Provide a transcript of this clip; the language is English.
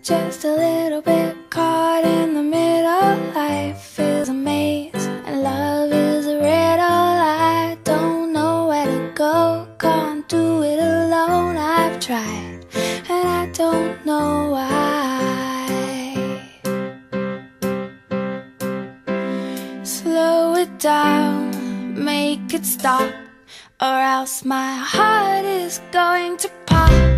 just a little bit caught in the middle. Life is a maze and love is a riddle. I don't know where to go, can't do it alone. I've tried and I don't know why. Slow it down, make it stop, or else my heart is going to pop.